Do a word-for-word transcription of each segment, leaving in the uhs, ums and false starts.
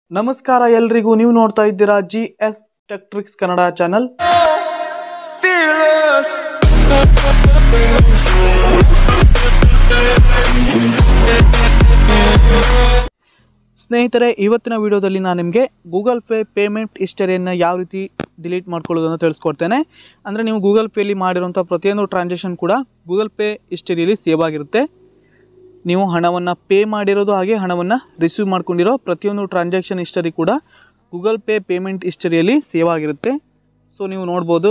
ನಮಸ್ಕಾರ ಎಲ್ಲರಿಗೂ, ನೀವು ನೋಡ್ತಾ ಇದ್ದೀರಾ G S tech tricks Kannada channel. ಸ್ನೇಹಿತರೆ, ಇವತ್ತಿನ ವಿಡಿಯೋದಲ್ಲಿ ನಾನು ನಿಮಗೆ ಗೂಗಲ್ ಪೇ ಪೇಮೆಂಟ್ ಹಿಸ್ಟರಿಯನ್ನು ಯಾವ ರೀತಿ ಡಿಲೀಟ್ ಮಾಡ್ಕೊಳ್ಳೋದನ್ನು ತಿಳಿಸ್ಕೊಡ್ತೇನೆ. ಅಂದರೆ ನೀವು ಗೂಗಲ್ ಪೇಲಿ ಮಾಡಿರುವಂಥ ಪ್ರತಿಯೊಂದು ಟ್ರಾನ್ಸಾಕ್ಷನ್ ಕೂಡ ಗೂಗಲ್ ಪೇ ಹಿಸ್ಟರಿಯಲ್ಲಿ ಸೇವ್ ಆಗಿರುತ್ತೆ. ನೀವು ಹಣವನ್ನು ಪೇ ಮಾಡಿರೋದು ಹಾಗೆ ಹಣವನ್ನು ರಿಸೀವ್ ಮಾಡ್ಕೊಂಡಿರೋ ಪ್ರತಿಯೊಂದು ಟ್ರಾನ್ಸಾಕ್ಷನ್ ಹಿಸ್ಟರಿ ಕೂಡ ಗೂಗಲ್ ಪೇ ಪೇಮೆಂಟ್ ಹಿಸ್ಟರಿಯಲ್ಲಿ ಸೇವ್ ಆಗಿರುತ್ತೆ. ಸೊ ನೀವು ನೋಡ್ಬೋದು,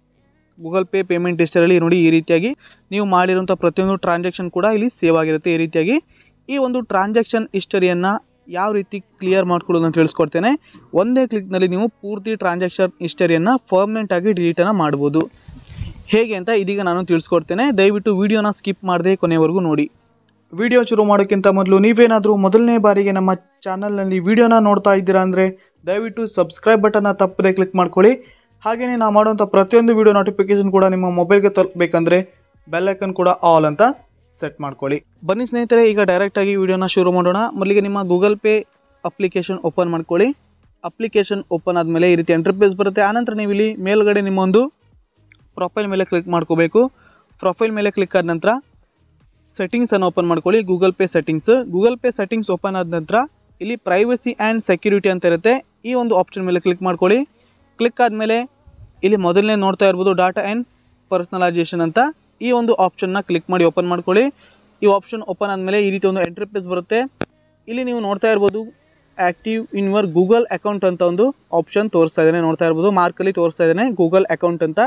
ಗೂಗಲ್ ಪೇ ಪೇಮೆಂಟ್ ಹಿಸ್ಟರಿಯಲ್ಲಿ ನೋಡಿ ಈ ರೀತಿಯಾಗಿ ನೀವು ಮಾಡಿರೋಂಥ ಪ್ರತಿಯೊಂದು ಟ್ರಾನ್ಸಾಕ್ಷನ್ ಕೂಡ ಇಲ್ಲಿ ಸೇವ್ ಆಗಿರುತ್ತೆ. ಈ ರೀತಿಯಾಗಿ ಈ ಒಂದು ಟ್ರಾನ್ಸಾಕ್ಷನ್ ಹಿಸ್ಟರಿಯನ್ನು ಯಾವ ರೀತಿ ಕ್ಲಿಯರ್ ಮಾಡ್ಕೊಳ್ಳೋದನ್ನು ತಿಳಿಸ್ಕೊಡ್ತೇನೆ. ಒಂದೇ ಕ್ಲಿಕ್ನಲ್ಲಿ ನೀವು ಪೂರ್ತಿ ಟ್ರಾನ್ಸಾಕ್ಷನ್ ಹಿಸ್ಟರಿಯನ್ನು ಪರ್ಮನೆಂಟ್ ಆಗಿ ಡಿಲೀಟನ್ನು ಮಾಡ್ಬೋದು. ಹೇಗೆ ಅಂತ ಇದೀಗ ನಾನು ತಿಳಿಸ್ಕೊಡ್ತೇನೆ. ದಯವಿಟ್ಟು ವಿಡಿಯೋನ ಸ್ಕಿಪ್ ಮಾಡದೆ ಕೊನೆವರೆಗೂ ನೋಡಿ. ವಿಡಿಯೋ ಶುರು ಮಾಡೋಕ್ಕಿಂತ ಮೊದಲು ನೀವೇನಾದರೂ ಮೊದಲನೇ ಬಾರಿಗೆ ನಮ್ಮ ಚಾನಲ್ನಲ್ಲಿ ವಿಡಿಯೋನ ನೋಡ್ತಾ ಇದ್ದೀರಾ ಅಂದರೆ ದಯವಿಟ್ಟು ಸಬ್ಸ್ಕ್ರೈಬ್ ಬಟನ್ನ ತಪ್ಪದೆ ಕ್ಲಿಕ್ ಮಾಡ್ಕೊಳ್ಳಿ. ಹಾಗೆಯೇ ನಾವು ಮಾಡುವಂಥ ಪ್ರತಿಯೊಂದು ವಿಡಿಯೋ ನೋಟಿಫಿಕೇಶನ್ ಕೂಡ ನಿಮ್ಮ ಮೊಬೈಲ್ಗೆ ತಲುಪಬೇಕಂದ್ರೆ ಬೆಲ್ಲೈಕನ್ ಕೂಡ ಆಲ್ ಅಂತ ಸೆಟ್ ಮಾಡ್ಕೊಳ್ಳಿ. ಬನ್ನಿ ಸ್ನೇಹಿತರೆ, ಈಗ ಡೈರೆಕ್ಟಾಗಿ ವಿಡಿಯೋನ ಶುರು ಮಾಡೋಣ. ಮೊದಲಿಗೆ ನಿಮ್ಮ ಗೂಗಲ್ ಪೇ ಅಪ್ಲಿಕೇಶನ್ ಓಪನ್ ಮಾಡ್ಕೊಳ್ಳಿ. ಅಪ್ಲಿಕೇಶನ್ ಓಪನ್ ಆದಮೇಲೆ ಈ ರೀತಿ ಇಂಟರ್ಫೇಸ್ ಬರುತ್ತೆ. ಆನಂತರ ನೀವು ಇಲ್ಲಿ ಮೇಲ್ಗಡೆ ನಿಮ್ಮೊಂದು ಪ್ರೊಫೈಲ್ ಮೇಲೆ ಕ್ಲಿಕ್ ಮಾಡ್ಕೋಬೇಕು. ಪ್ರೊಫೈಲ್ ಮೇಲೆ ಕ್ಲಿಕ್ ಆದ ನಂತರ ಸೆಟ್ಟಿಂಗ್ಸನ್ನು ಓಪನ್ ಮಾಡ್ಕೊಳ್ಳಿ. Google Pay settings Google Pay settings open ಆದ ನಂತರ ಇಲ್ಲಿ ಪ್ರೈವಸಿ ಆ್ಯಂಡ್ ಸೆಕ್ಯೂರಿಟಿ ಅಂತ ಇರುತ್ತೆ. ಈ ಒಂದು ಆಪ್ಷನ್ ಮೇಲೆ ಕ್ಲಿಕ್ ಮಾಡ್ಕೊಳ್ಳಿ. ಕ್ಲಿಕ್ ಆದಮೇಲೆ ಇಲ್ಲಿ ಮೊದಲನೇ ನೋಡ್ತಾ ಇರ್ಬೋದು ಡಾಟಾ ಆ್ಯಂಡ್ ಪರ್ಸನಲೈಸೇಷನ್ ಅಂತ. ಈ ಒಂದು ಆಪ್ಷನ್ನ ಕ್ಲಿಕ್ ಮಾಡಿ ಓಪನ್ ಮಾಡ್ಕೊಳ್ಳಿ. ಈ ಆಪ್ಷನ್ ಓಪನ್ ಆದಮೇಲೆ ಈ ರೀತಿ ಒಂದು ಇಂಟರ್ಫೇಸ್ ಬರುತ್ತೆ. ಇಲ್ಲಿ ನೀವು ನೋಡ್ತಾ ಇರ್ಬೋದು active in your Google account ಅಂತ ಒಂದು ಆಪ್ಷನ್ ತೋರಿಸ್ತಾ ಇದ್ದೇನೆ. ನೋಡ್ತಾ ಇರ್ಬೋದು ಮಾರ್ಕಲ್ಲಿ ತೋರಿಸ್ತಾ ಇದ್ದೇನೆ ಗೂಗಲ್ ಅಕೌಂಟ್ ಅಂತ.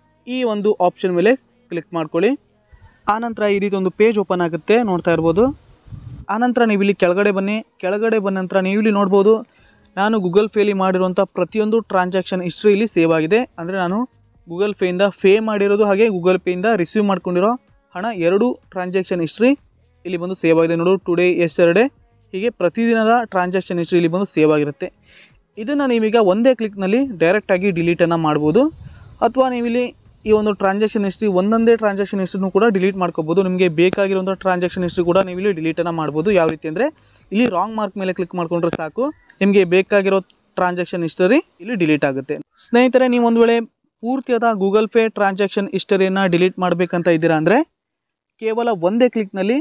ಈ ಒಂದು ಆಪ್ಷನ್ ಮೇಲೆ ಕ್ಲಿಕ್ ಮಾಡ್ಕೊಳ್ಳಿ. ಆನಂತರ ಈ ರೀತಿ ಒಂದು ಪೇಜ್ ಓಪನ್ ಆಗುತ್ತೆ, ನೋಡ್ತಾ ಇರ್ಬೋದು. ಆನಂತರ ನೀವು ಇಲ್ಲಿ ಕೆಳಗಡೆ ಬನ್ನಿ. ಕೆಳಗಡೆ ಬಂದ ನಂತರ ನೀವು ಇಲ್ಲಿ ನೋಡ್ಬೋದು ನಾನು ಗೂಗಲ್ ಪೇಲಿ ಮಾಡಿರುವಂಥ ಪ್ರತಿಯೊಂದು ಟ್ರಾನ್ಸಾಕ್ಷನ್ ಹಿಸ್ಟ್ರಿ ಇಲ್ಲಿ ಸೇವ್ ಆಗಿದೆ. ಅಂದರೆ ನಾನು ಗೂಗಲ್ ಪೇಯಿಂದ ಪೇ ಮಾಡಿರೋದು ಹಾಗೆ ಗೂಗಲ್ ಪೇಯಿಂದ ರಿಸೀವ್ ಮಾಡ್ಕೊಂಡಿರೋ ಹಣ ಎರಡು ಟ್ರಾನ್ಸಾಕ್ಷನ್ ಹಿಸ್ಟ್ರಿ ಇಲ್ಲಿ ಬಂದು ಸೇವ್ ಆಗಿದೆ. ನೋಡು ಟುಡೇ ಎಸ್ಟರ್ಡೇ ಹೀಗೆ ಪ್ರತಿದಿನದ ಟ್ರಾನ್ಸಾಕ್ಷನ್ ಹಿಸ್ಟ್ರಿ ಇಲ್ಲಿ ಬಂದು ಸೇವ್ ಆಗಿರುತ್ತೆ. ಇದನ್ನು ನೀವೀಗ ಒಂದೇ ಕ್ಲಿಕ್ನಲ್ಲಿ ಡೈರೆಕ್ಟಾಗಿ ಡಿಲೀಟನ್ನು ಮಾಡ್ಬೋದು. ಅಥವಾ ನೀವಿಲ್ಲಿ ಈ ಒಂದು ಟ್ರಾನ್ಸಾಕ್ಷನ್ ಹಿಸ್ಟ್ರಿ ಒಂದೊಂದೇ ಟ್ರಾನ್ಸಾಕ್ಷನ್ ಹಿಸ್ಟ್ರಿನೂ ಕೂಡ ಡಿಲೀಟ್ ಮಾಡ್ಕೋಬೋದು. ನಿಮಗೆ ಬೇಕಾಗಿರುವಂಥ ಟ್ರಾನ್ಸಾಕ್ಷನ್ ಹಿಸ್ಟ್ರಿ ಕೂಡ ನೀವು ಇಲ್ಲಿ ಡಿಲೀಟನ್ನು ಮಾಡ್ಬೋದು. ಯಾವ ರೀತಿ ಅಂದರೆ ಇಲ್ಲಿ ರಾಂಗ್ ಮಾರ್ಕ್ ಮೇಲೆ ಕ್ಲಿಕ್ ಮಾಡಿಕೊಂಡ್ರೆ ಸಾಕು, ನಿಮಗೆ ಬೇಕಾಗಿರೋ ಟ್ರಾನ್ಸಾಕ್ಷನ್ ಹಿಸ್ಟರಿ ಇಲ್ಲಿ ಡಿಲೀಟ್ ಆಗುತ್ತೆ. ಸ್ನೇಹಿತರೆ, ನೀವು ಒಂದು ವೇಳೆ ಪೂರ್ತಿಯಾದ ಗೂಗಲ್ ಪೇ ಟ್ರಾನ್ಸಾಕ್ಷನ್ ಹಿಸ್ಟರಿಯನ್ನು ಡಿಲೀಟ್ ಮಾಡಬೇಕಂತ ಇದ್ದೀರಾ ಅಂದರೆ ಕೇವಲ ಒಂದೇ ಕ್ಲಿಕ್ನಲ್ಲಿ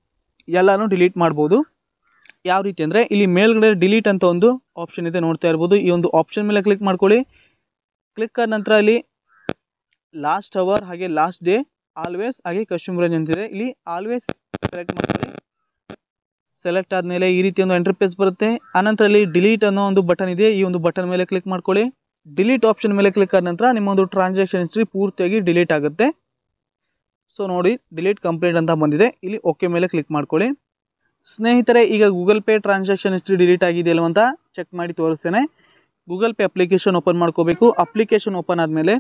ಎಲ್ಲನೂ ಡಿಲೀಟ್ ಮಾಡ್ಬೋದು. ಯಾವ ರೀತಿ ಅಂದರೆ ಇಲ್ಲಿ ಮೇಲ್ಗಡೆ ಡಿಲೀಟ್ ಅಂತ ಒಂದು ಆಪ್ಷನ್ ಇದೆ, ನೋಡ್ತಾ ಇರ್ಬೋದು. ಈ ಒಂದು ಆಪ್ಷನ್ ಮೇಲೆ ಕ್ಲಿಕ್ ಮಾಡ್ಕೊಳ್ಳಿ. ಕ್ಲಿಕ್ ಆದ ನಂತರ ಇಲ್ಲಿ ಲಾಸ್ಟ್ ಅವರ್ ಹಾಗೆ ಲಾಸ್ಟ್ ಡೇ ಆಲ್ವೇಸ್ ಹಾಗೆ ಕಸ್ಟಮರ್ ರೇಂಜ್ ಅಂತಿದೆ. ಇಲ್ಲಿ ಆಲ್ವೇಸ್ ಸೆಲೆಕ್ಟ್ ಮಾಡ್ಕೊಳ್ಳಿ. ಸೆಲೆಕ್ಟ್ ಆದಮೇಲೆ ಈ ರೀತಿ ಒಂದು ಇಂಟರ್ಫೇಸ್ ಬರುತ್ತೆ. ಆನಂತರ ಇಲ್ಲಿ ಡಿಲೀಟ್ ಅನ್ನೋ ಒಂದು ಬಟನ್ ಇದೆ. ಈ ಒಂದು ಬಟನ್ ಮೇಲೆ ಕ್ಲಿಕ್ ಮಾಡ್ಕೊಳ್ಳಿ. ಡಿಲೀಟ್ ಆಪ್ಷನ್ ಮೇಲೆ ಕ್ಲಿಕ್ ಆದ ನಂತರ ನಿಮ್ಮ ಒಂದು ಟ್ರಾನ್ಸಾಕ್ಷನ್ ಹಿಸ್ಟ್ರಿ ಪೂರ್ತಿಯಾಗಿ ಡಿಲೀಟ್ ಆಗುತ್ತೆ. ಸೊ ನೋಡಿ ಡಿಲೀಟ್ ಕಂಪ್ಲೀಟ್ ಅಂತ ಬಂದಿದೆ. ಇಲ್ಲಿ ಓಕೆ ಮೇಲೆ ಕ್ಲಿಕ್ ಮಾಡ್ಕೊಳ್ಳಿ. ಸ್ನೇಹಿತರೆ, ಈಗ Google Pay transaction history delete ಆಗಿದೆ ಅಲ್ವ ಅಂತ ಚೆಕ್ ಮಾಡಿ ತೋರಿಸ್ತೇನೆ. ಗೂಗಲ್ ಪೇ ಅಪ್ಲಿಕೇಶನ್ ಓಪನ್ ಮಾಡ್ಕೋಬೇಕು. ಅಪ್ಲಿಕೇಶನ್ ಓಪನ್ ಆದಮೇಲೆ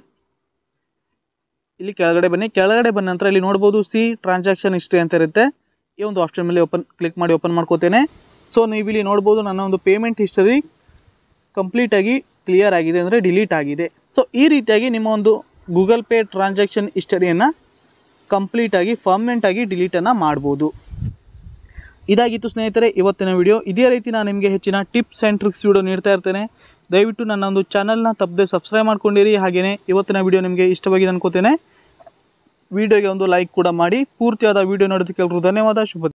ಇಲ್ಲಿ ಕೆಳಗಡೆ ಬನ್ನಿ. ಕೆಳಗಡೆ ಬಂದ ನಂತರ ಇಲ್ಲಿ ನೋಡ್ಬೋದು ಸಿ ಟ್ರಾನ್ಸಾಕ್ಷನ್ ಹಿಸ್ಟ್ರಿ ಅಂತ ಇರುತ್ತೆ. ಈ ಒಂದು ಆಪ್ಷನ್ ಮೇಲೆ ಓಪನ್ ಕ್ಲಿಕ್ ಮಾಡಿ ಓಪನ್ ಮಾಡ್ಕೋತೇನೆ. ಸೊ ನೀವು ಇಲ್ಲಿ ನೋಡ್ಬೋದು ನನ್ನ ಒಂದು ಪೇಮೆಂಟ್ ಹಿಸ್ಟರಿ ಕಂಪ್ಲೀಟಾಗಿ ಕ್ಲಿಯರ್ ಆಗಿದೆ, ಅಂದರೆ ಡಿಲೀಟ್ ಆಗಿದೆ. ಸೊ ಈ ರೀತಿಯಾಗಿ ನಿಮ್ಮ ಒಂದು ಗೂಗಲ್ ಪೇ ಟ್ರಾನ್ಸಾಕ್ಷನ್ ಹಿಸ್ಟರಿಯನ್ನು ಕಂಪ್ಲೀಟಾಗಿ ಪರ್ಮನೆಂಟಾಗಿ ಡಿಲೀಟನ್ನು ಮಾಡ್ಬೋದು. ಇದಾಗಿತ್ತು ಸ್ನೇಹಿತರೆ ಇವತ್ತಿನ ವಿಡಿಯೋ. ಇದೇ ರೀತಿ ನಾನು ನಿಮಗೆ ಹೆಚ್ಚಿನ ಟಿಪ್ಸ್ ಆ್ಯಂಡ್ ಟ್ರಿಕ್ಸ್ ವಿಡಿಯೋ ನೀಡ್ತಾ ಇರ್ತೇನೆ. ದಯವಿಟ್ಟು ನನ್ನ ಒಂದು ಚಾನಲ್ನ ತಪ್ಪದೆ ಸಬ್ಸ್ಕ್ರೈಬ್ ಮಾಡ್ಕೊಂಡಿರಿ. ಹಾಗೆಯೇ ಇವತ್ತಿನ ವಿಡಿಯೋ ನಿಮಗೆ ಇಷ್ಟವಾಗಿದೆ ಅನ್ಕೋತೇನೆ. ವಿಡಿಯೋಗೆ ಒಂದು ಲೈಕ್ ಕೂಡ ಮಾಡಿ. ಪೂರ್ತಿಯಾದ ವಿಡಿಯೋ ನೋಡೋದಕ್ಕೆ ಎಲ್ಲರೂ ಧನ್ಯವಾದ. ಶುಭ